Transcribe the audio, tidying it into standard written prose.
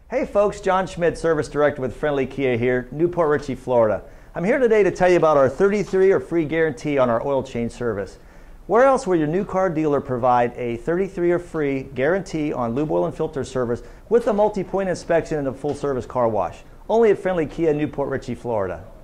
Hey folks, John Schmidt, Service Director with Friendly Kia here, Port Richey, Florida. I'm here today to tell you about our 33 or free guarantee on our oil change service. Where else will your new car dealer provide a 33 or free guarantee on lube oil and filter service with a multi-point inspection and a full service car wash? Only at Friendly Kia, Port Richey, Florida.